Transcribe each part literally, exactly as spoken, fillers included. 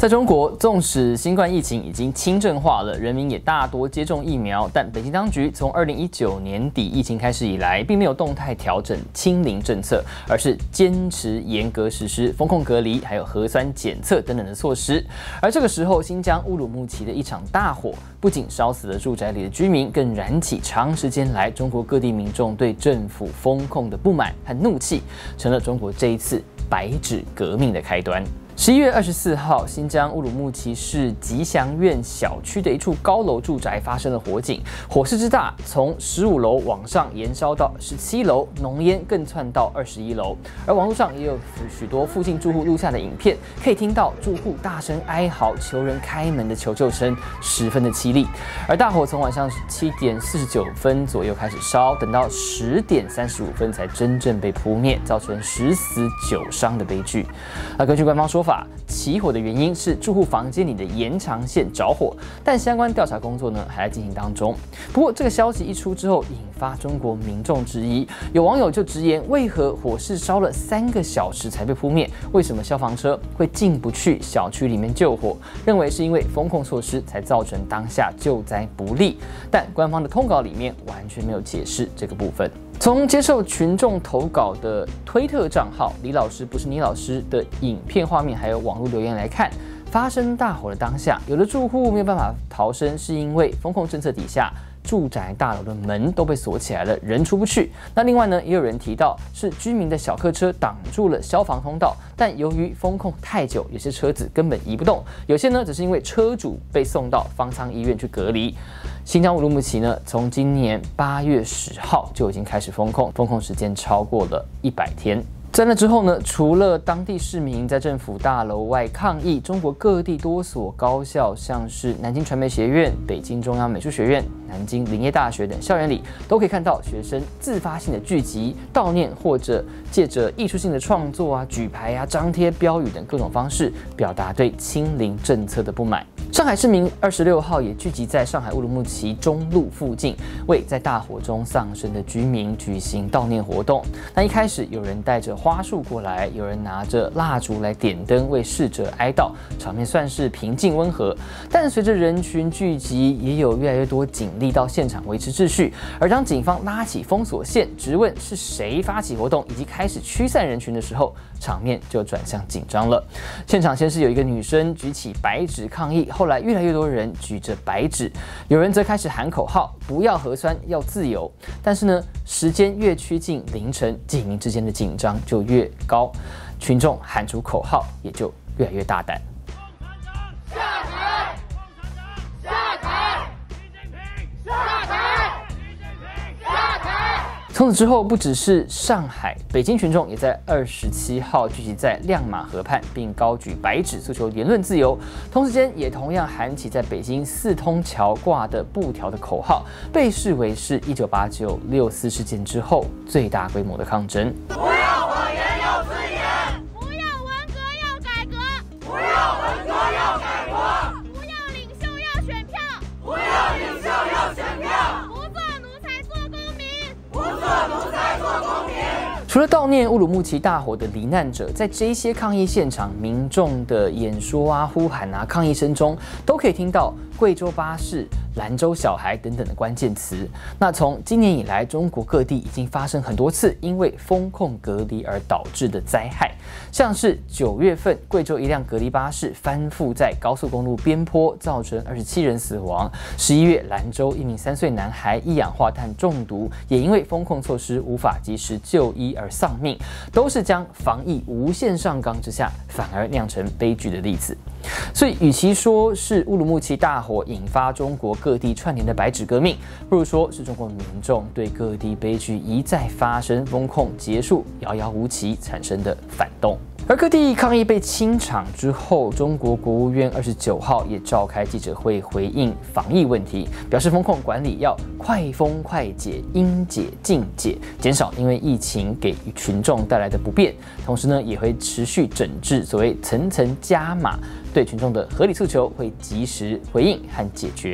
在中国，纵使新冠疫情已经轻症化了，人民也大多接种疫苗，但北京当局从二零一九年底疫情开始以来，并没有动态调整清零政策，而是坚持严格实施封控隔离，还有核酸检测等等的措施。而这个时候，新疆乌鲁木齐的一场大火，不仅烧死了住宅里的居民，更燃起长时间来中国各地民众对政府封控的不满和怒气，成了中国这一次白纸革命的开端。十一月二十四号，新疆乌鲁木齐市吉祥苑小区的一处高楼住宅发生了火警，火势之大，从十五楼往上延烧到十七楼，浓烟更窜到二十一楼。而网络上也有许多附近住户录下的影片，可以听到住户大声哀嚎、求人开门的求救声，十分的凄厉。而大火从晚上七点四十九分左右开始烧，等到十点三十五分才真正被扑灭，造成十死九伤的悲剧。而根据官方说法，起火的原因是住户房间里的延长线着火，但相关调查工作呢还在进行当中。不过这个消息一出之后，引发中国民众质疑，有网友就直言，为何火势烧了三个小时才被扑灭？为什么消防车会进不去小区里面救火？认为是因为封控措施才造成当下救灾不利，但官方的通稿里面完全没有解释这个部分。从接受群众投稿的推特账号“李老师不是你老师”的影片画面，还有网络留言来看，发生大火的当下，有的住户没有办法逃生，是因为封控政策底下，住宅大楼的门都被锁起来了，人出不去。那另外呢，也有人提到是居民的小客车挡住了消防通道，但由于封控太久，有些车子根本移不动，有些呢只是因为车主被送到方舱医院去隔离。新疆乌鲁木齐呢，从今年八月十号就已经开始封控，封控时间超过了一百天。在那之后呢，除了当地市民在政府大楼外抗议，中国各地多所高校，像是南京传媒学院、北京中央美术学院、南京林业大学等校园里，都可以看到学生自发性的聚集、悼念，或者借着艺术性的创作啊、举牌啊、张贴标语等各种方式，表达对清零政策的不满。上海市民二十六号也聚集在上海乌鲁木齐中路附近，为在大火中丧生的居民举行悼念活动。那一开始有人带着花束过来，有人拿着蜡烛来点灯，为逝者哀悼，场面算是平静温和。但随着人群聚集，也有越来越多警力到现场维持秩序。而当警方拉起封锁线，质问是谁发起活动，以及开始驱散人群的时候，场面就转向紧张了。现场先是有一个女生举起白纸抗议，后来越来越多人举着白纸，有人则开始喊口号，不要核酸，要自由。但是呢，时间越趋近凌晨，警民之间的紧张就越高，群众喊出口号也就越来越大胆。 下台！下台！习近平下台！习近平下台！ 从此之后，不只是上海，北京群众也在二十七号聚集在亮马河畔，并高举白纸诉求言论自由。同时间，也同样喊起在北京四通桥挂的布条的口号，被视为是一九八九六四事件之后最大规模的抗争。 不要谎言，要自严； 不要文革，要改革； 不要文革，要改革； 不要领袖，要选票； 不要领袖，要选票； 不做奴才，做公民； 不做奴才，做公民。 除了悼念乌鲁木齐大火的罹难者，在这些抗议现场，民众的演说啊、呼喊啊、抗议声中，都可以听到贵州巴士、兰州小孩等等的关键词。那从今年以来，中国各地已经发生很多次因为封控隔离而导致的灾害，像是九月份贵州一辆隔离巴士翻覆在高速公路边坡，造成二十七人死亡；十一月兰州一名三岁男孩一氧化碳中毒，也因为封控措施无法及时就医而丧命，都是将防疫无限上纲之下，反而酿成悲剧的例子。所以，与其说是乌鲁木齐大火引发中国各地串联的白纸革命，不如说是中国民众对各地悲剧一再发生、封控结束遥遥无期产生的反动。而各地抗议被清场之后，中国国务院二十九号也召开记者会回应防疫问题，表示封控管理要快封快解、应解尽解，减少因为疫情给予群众带来的不便。同时呢，也会持续整治所谓层层加码，对群众的合理诉求会及时回应和解决。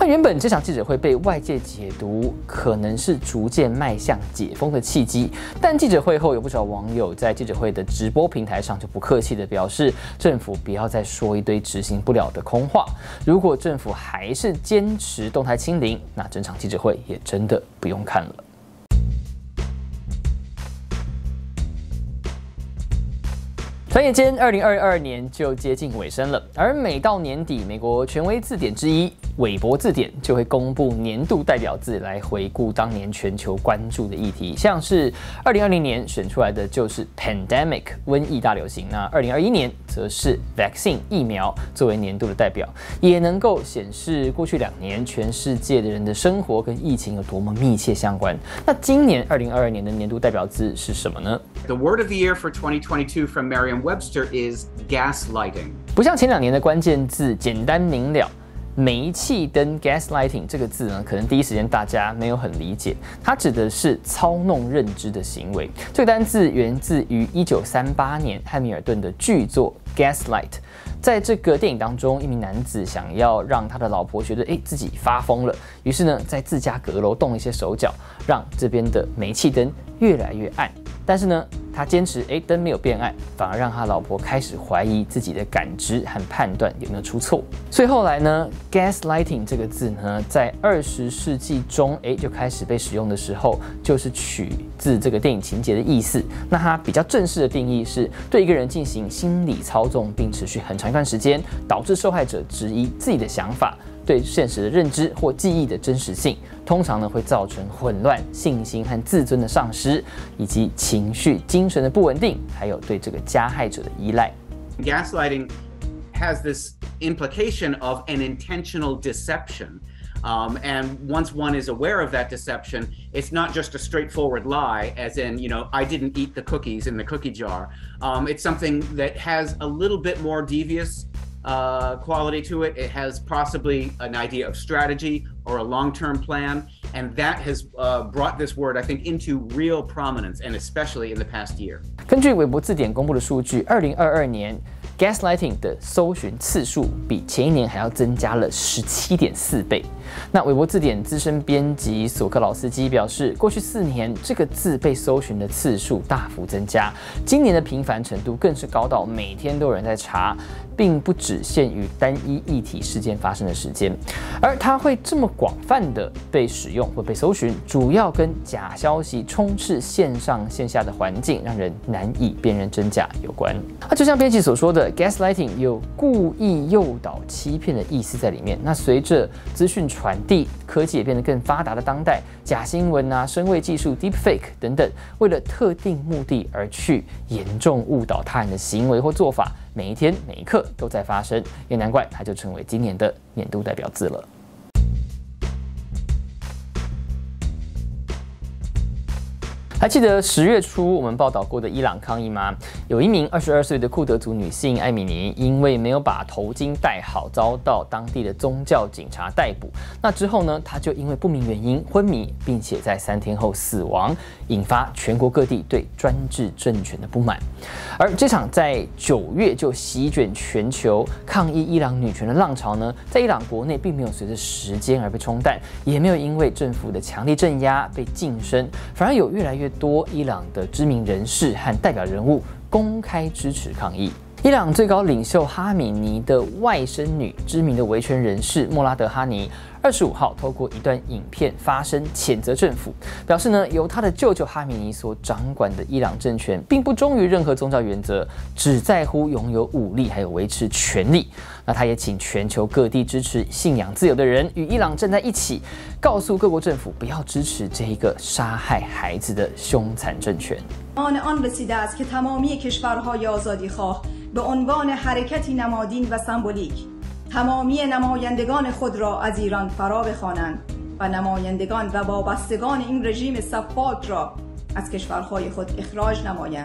那原本这场记者会被外界解读可能是逐渐迈向解封的契机，但记者会后有不少网友在记者会的直播平台上就不客气地表示，政府不要再说一堆执行不了的空话。如果政府还是坚持动态清零，那整场记者会也真的不用看了。转眼间，二零二二年就接近尾声了。而每到年底，美国权威字典之一韦伯字典就会公布年度代表字，来回顾当年全球关注的议题。像是二零二零年选出来的就是 pandemic 瘟疫大流行，那二零二一年则是 vaccine 疫苗作为年度的代表，也能够显示过去两年全世界的人的生活跟疫情有多么密切相关。那今年二零二二年的年度代表字是什么呢？ The word of the year for twenty twenty-two from Merriam-Webster is gaslighting. 不像前两年的关键字简单明了，煤气灯 gaslighting 这个字呢，可能第一时间大家没有很理解，它指的是操弄认知的行为。这个单字源自于一九三八年汉密尔顿的剧作 Gaslight。在这个电影当中，一名男子想要让他的老婆觉得哎自己发疯了，于是呢在自家阁楼动一些手脚，让这边的煤气灯越来越暗。但是呢，他坚持哎灯没有变暗，反而让他老婆开始怀疑自己的感知和判断有没有出错。所以后来呢 ，gaslighting 这个字呢，在二十世纪中哎就开始被使用的时候，就是取自这个电影情节的意思。那它比较正式的定义是对一个人进行心理操纵，并持续很长一段时间，导致受害者质疑自己的想法、对现实的认知或记忆的真实性，通常呢会造成混乱、信心和自尊的丧失，以及情绪、精神的不稳定，还有对这个加害者的依赖。 Gaslighting has this implication of an intentional deception. Um, and once one is aware of that deception, it's not just a straightforward lie, as in, you know, I didn't eat the cookies in the cookie jar. Um, it's something that has a little bit more devious uh, quality to it. It has possibly an idea of strategy or a long-term plan, and that has uh, brought this word, I think, into real prominence, and especially in the past year. 根据韦伯字典公布的数据，二零二二年 gaslighting 的搜寻次数比前一年还要增加了十七点四倍。那韦伯字典资深编辑索克劳斯基表示，过去四年这个字被搜寻的次数大幅增加，今年的频繁程度更是高到每天都有人在查，并不只限于单一议题事件发生的时间。而它会这么广泛的被使用或被搜寻，主要跟假消息充斥线上线下的环境，让人难以辨认真假有关。那就像编辑所说的 ，gaslighting 有故意诱导、欺骗的意思在里面。那随着资讯传递，科技也变得更发达的当代，假新闻啊、声位技术、deepfake 等等，为了特定目的而去严重误导他人的行为或做法，每一天每一刻都在发生，也难怪它就成为今年的年度代表字了。还记得十月初我们报道过的伊朗抗议吗？有一名二十二岁的库德族女性艾米尼，因为没有把头巾戴好，遭到当地的宗教警察逮捕。那之后呢，她就因为不明原因昏迷，并且在三天后死亡，引发全国各地对专制政权的不满。而这场在九月就席卷全球抗议伊朗女权的浪潮呢，在伊朗国内并没有随着时间而被冲淡，也没有因为政府的强力镇压被晋升，反而有越来越多伊朗的知名人士和代表人物公开支持抗议。伊朗最高领袖哈米尼的外甥女，知名的维权人士莫拉德哈尼，二十五号透过一段影片发声谴责政府，表示呢，由他的舅舅哈米尼所掌管的伊朗政权，并不忠于任何宗教原则，只在乎拥有武力还有维持权力。那他也请全球各地支持信仰自由的人与伊朗站在一起，告诉各国政府不要支持这一个杀害孩子的凶残政权。 آن آن رسیده است که تمامی کشورهای آزادیخواه به عنوان حرکتی نمادین و سمبولیک تمامی نمایندگان خود را از ایران فرا بخوانند و نمایندگان و وابستگان این رژیم سفاک را از کشورهای خود اخراج نمایند.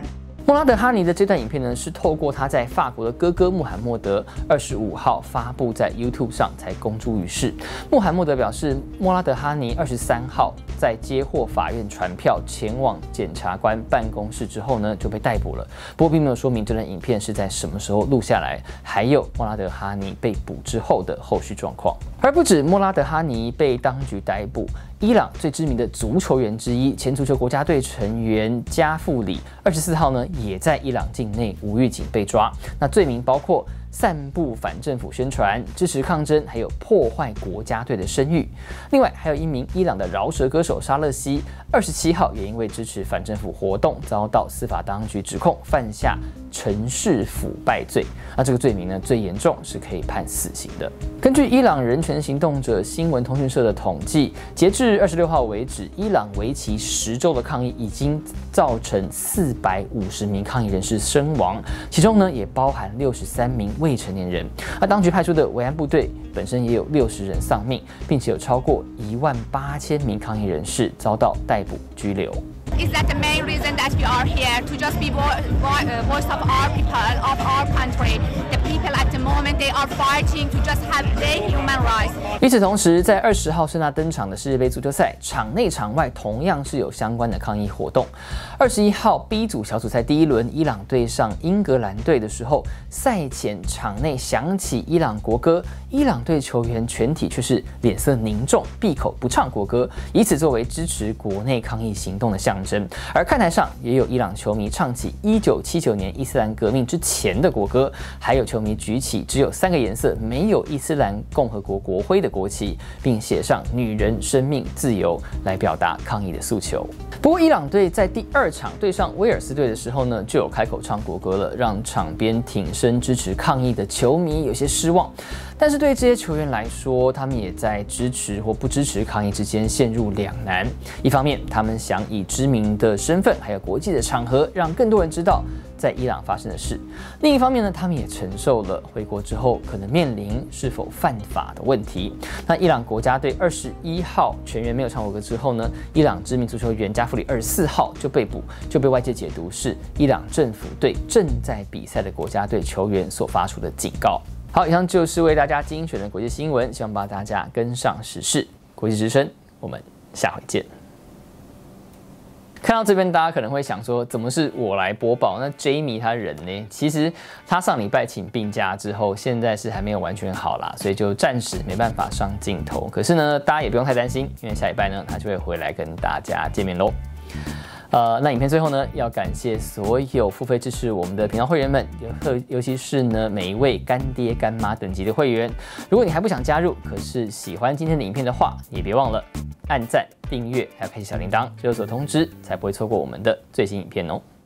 莫拉德哈尼的这段影片呢，是透过他在法国的哥哥穆罕默德二十五号发布在 YouTube 上才公诸于世。穆罕默德表示，莫拉德哈尼二十三号在接获法院传票前往检察官办公室之后呢，就被逮捕了。不过并没有说明这段影片是在什么时候录下来，还有莫拉德哈尼被捕之后的后续状况。而不止莫拉德哈尼被当局逮捕，伊朗最知名的足球员之一，前足球国家队成员加富里，二十四号呢也在伊朗境内无预警被抓。那罪名包括散布反政府宣传、支持抗争，还有破坏国家队的声誉。另外，还有一名伊朗的饶舌歌手沙勒西，二十七号也因为支持反政府活动，遭到司法当局指控犯下城市腐败罪。那这个罪名呢，最严重是可以判死刑的。根据伊朗人权行动者新闻通讯社的统计，截至二十六号为止，伊朗为期十周的抗议已经造成四百五十名抗议人士身亡，其中呢也包含六十三名未成年人。而当局派出的维安部队本身也有六十人丧命，并且有超过一万八千名抗议人士遭到逮捕拘留。 Is that the main reason that we are here to just be vo vo voice of our people, of our country? The people at the moment they are fighting to just have their human rights. 与此同时，在二十号盛大登场的世界杯足球赛，场内场外同样是有相关的抗议活动。二十一号 B 组小组赛第一轮，伊朗对上英格兰队的时候，赛前场内响起伊朗国歌，伊朗队球员全体却是脸色凝重，闭口不唱国歌，以此作为支持国内抗议行动的象征。而看台上也有伊朗球迷唱起一九七九年伊斯兰革命之前的国歌，还有球迷举起只有三个颜色、没有伊斯兰共和国国徽的国旗，并写上“女人、生命、自由”来表达抗议的诉求。不过，伊朗队在第二场对上威尔斯队的时候呢，就有开口唱国歌了，让场边挺身支持抗议的球迷有些失望。但是对这些球员来说，他们也在支持或不支持抗议之间陷入两难。一方面，他们想以知名的身份还有国际的场合，让更多人知道在伊朗发生的事；另一方面呢，他们也承受了回国之后可能面临是否犯法的问题。那伊朗国家队二十一号全员没有唱国歌之后呢，伊朗知名足球员加夫里二十四号就被捕，就被外界解读是伊朗政府对正在比赛的国家队球员所发出的警告。好，以上就是为大家精选的国际新闻，希望帮大家跟上时事。国际之声，我们下回见。看到这边，大家可能会想说，怎么是我来播报？那 Jamie 他人呢？其实他上礼拜请病假之后，现在是还没有完全好啦，所以就暂时没办法上镜头。可是呢，大家也不用太担心，因为下礼拜呢，他就会回来跟大家见面喽。呃，那影片最后呢，要感谢所有付费支持我们的频道会员们，尤尤其是呢每一位干爹干妈等级的会员。如果你还不想加入，可是喜欢今天的影片的话，也别忘了按赞、订阅，还有开启小铃铛，就有所通知，才不会错过我们的最新影片哦。